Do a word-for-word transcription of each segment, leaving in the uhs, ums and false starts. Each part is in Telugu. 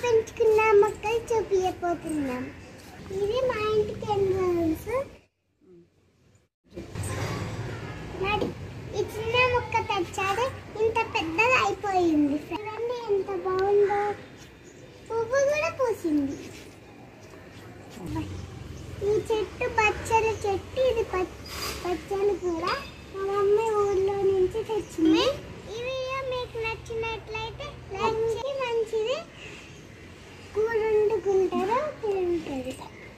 పెంచుకున్న మొక్కలు చూపించబోతున్నాం. ఇది మా ఇంటికి ఎంట్రన్స్. ఈ చిన్న మొక్క తెచ్చాడు, ఇంత పెద్దది అయిపోయింది. చూడండి ఎంత బాగుందో, పువ్వు కూడా పూసింది. ఈ చెట్టు పచ్చల చెట్టు, ఇది పచ్చలు కూడా మా మమ్మీ ఊర్లో నుంచి తెచ్చింది. ఈ వీడియో మీకు నచ్చినట్లయితే లైక్ చేసి మంచిది కూర వండుకుంటారు, తింటారు,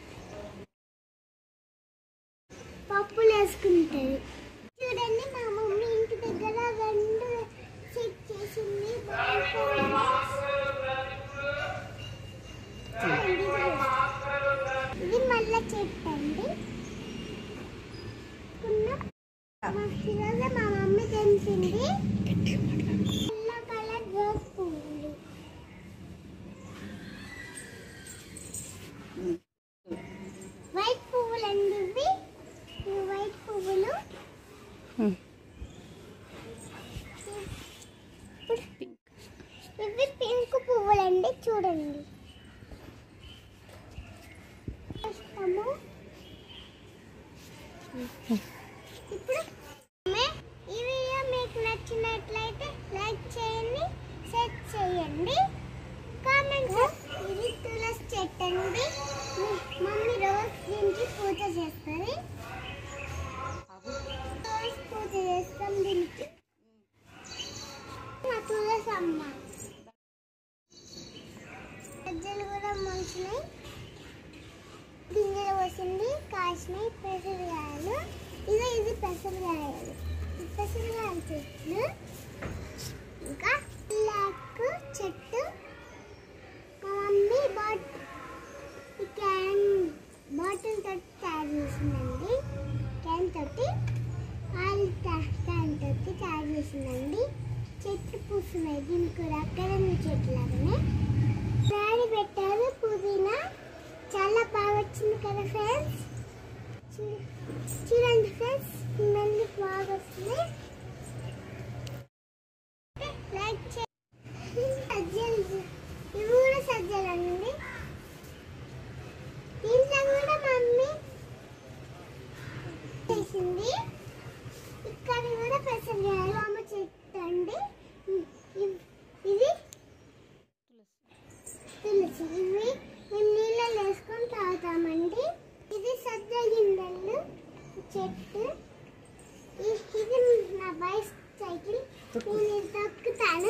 పప్పులు వేసుకుంటారు. చూడండి మా మమ్మీ ఇంటి దగ్గర రెండు సెట్ చేసింది. ఇది మళ్ళీ చెట్టు అండి. ఈరోజు మా మమ్మీ తెలిసింది ఎల్లో కలర్ రోజ్ పువ్వులు. వైట్ పువ్వులు అండి ఇవి. వైట్ పువ్వులు ఇవి పింక్ పువ్వులు అండి. చూడండి ఇప్పుడు ఈ వీడియో మీకు నచ్చినట్లయితే లైక్ చేయండి, షేర్ చేయండి, కామెంట్. ఇది తులసి చెట్టు అండి. మమ్మీ రోజు దీనికి పూజ చేస్తుంది. రోజు పూజ చేస్తాం దీనికి. మా తులసి అమ్మ సజ్జలు కూడా మంచినాయి, గింజలు వస్తుంది, కాసినాయి పెసరకాయలు. ఇదే ఇది పెసరకాయలు, పెసరకాయల చెట్లు. ఇంకా బ్లాక్ చెట్టు. మా మమ్మీ బాట్ క్యాన్ బాటిల్ తోటి తయారు చేసిందండి. క్యాన్ తోటి ఆయిల్ క్యాన్ తోటి తయారు చేసిందండి. చెట్లు పూస్తున్నాయి దీనికి కూడా అక్కడ చెట్లు లాగానే. డాడీ పెట్టారు పుదీనా, చాలా బాగా వచ్చింది కదా ఫ్రెండ్స్. చూడండి ఫ్రెండ్స్, స్మెల్ బాగా వస్తుంది. లైక్ చేయండి. సజ్జలు, ఇవి కూడా సజ్జలు అండి. దీంట్లో కూడా మమ్మీ చేసింది. ఇక్కడ కూడా పెసరకాయలు అమ్మ చెట్టు అండి. ఇది తులసి. ఇవి మేము నీళ్ళలో వేసుకొని తాగుతామండి. ఇది సజ్జ గింజలు చెట్టు. ఇది నా బైక్ సైకిల్, నేను తొక్కుతాను.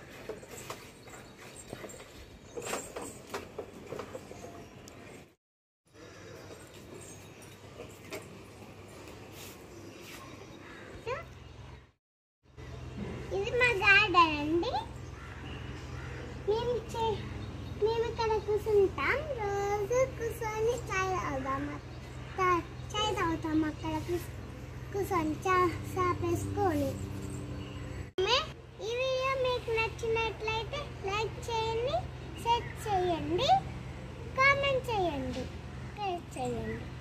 ఇది మా గార్డెన్ అండి. మేము మేము ఇక్కడ కూర్చుంటాం, రోజు కూర్చొని చాయ్ తాగుతాం. చాయ్ తాగుతాం అక్కడ కూర్చొని చాపేసుకొని. ఈ వీడియో మీకు నచ్చినట్లయితే లైక్ చేయండి, షేర్ చేయండి, కామెంట్ చేయండి, షేర్ చేయండి.